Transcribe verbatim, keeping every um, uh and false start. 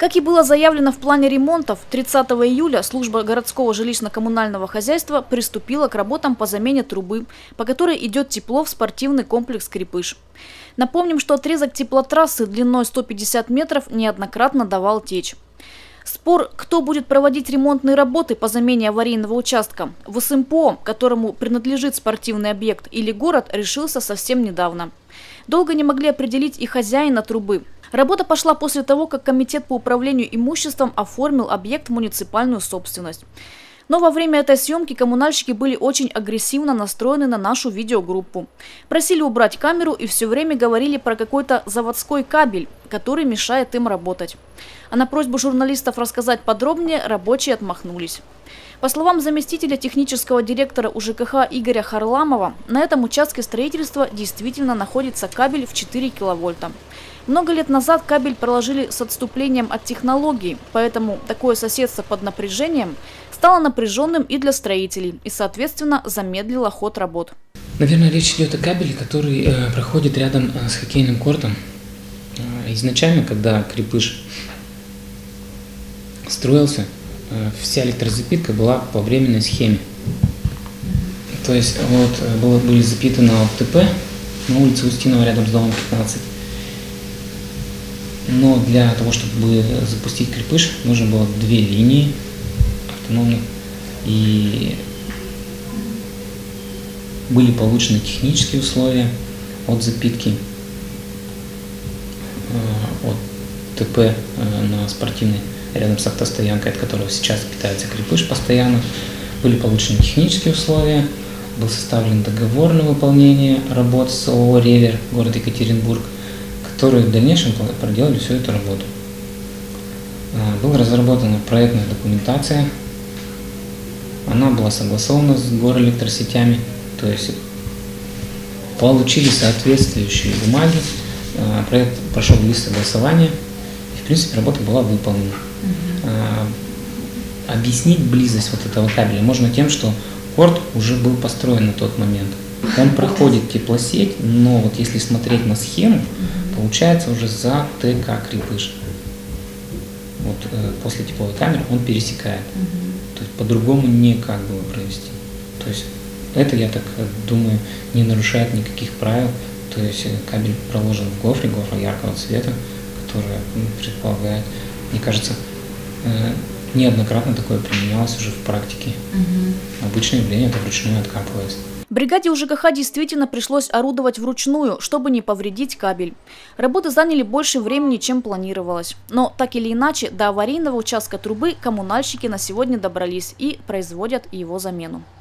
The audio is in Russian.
Как и было заявлено в плане ремонтов, тридцатого июля служба городского жилищно-коммунального хозяйства приступила к работам по замене трубы, по которой идет тепло в спортивный комплекс «Крепыш». Напомним, что отрезок теплотрассы длиной сто пятьдесят метров неоднократно давал течь. Спор, кто будет проводить ремонтные работы по замене аварийного участка, в СМПО, которому принадлежит спортивный объект, или город, решился совсем недавно. Долго не могли определить и хозяина трубы. Работа пошла после того, как Комитет по управлению имуществом оформил объект в муниципальную собственность. Но во время этой съемки коммунальщики были очень агрессивно настроены на нашу видеогруппу. Просили убрать камеру и все время говорили про какой-то заводской кабель, который мешает им работать. А на просьбу журналистов рассказать подробнее рабочие отмахнулись. По словам заместителя технического директора УЖКХ Игоря Харламова, на этом участке строительства действительно находится кабель в четыре киловольта. Много лет назад кабель проложили с отступлением от технологий, поэтому такое соседство под напряжением стало напряженным и для строителей и, соответственно, замедлило ход работ. Наверное, речь идет о кабеле, который э, проходит рядом э, с хоккейным кортом. Э, изначально, когда Крепыш строился, э, вся электрозапитка была по временной схеме. То есть вот было, были запитаны ОТП на улице Устинова рядом с домом пятнадцать. Но для того, чтобы запустить Крепыш, нужно было две линии автономных, и были получены технические условия от запитки, от ТП на спортивной, рядом с автостоянкой, от которого сейчас питается Крепыш постоянно. Были получены технические условия, был составлен договор на выполнение работ с ООО «Ревер», город Екатеринбург, которые в дальнейшем проделали всю эту работу. Была разработана проектная документация, она была согласована с горэлектросетями, то есть получили соответствующие бумаги, проект прошел лист согласования, и в принципе работа была выполнена. Mm-hmm. Объяснить близость вот этого кабеля можно тем, что корт уже был построен на тот момент. Он проходит теплосеть, но вот если смотреть на схему, mm-hmm. получается уже за ТК Крепыш. Вот э, после тепловой камеры он пересекает. Mm-hmm. То есть по-другому никак было провести. То есть это, я так думаю, не нарушает никаких правил. То есть кабель проложен в гофре, гофра яркого цвета, которая предполагает, мне кажется, э, неоднократно такое применялось уже в практике. Mm-hmm. Обычное явление это вручную откапывается. Бригаде УЖКХ действительно пришлось орудовать вручную, чтобы не повредить кабель. Работы заняли больше времени, чем планировалось. Но так или иначе, до аварийного участка трубы коммунальщики на сегодня добрались и производят его замену.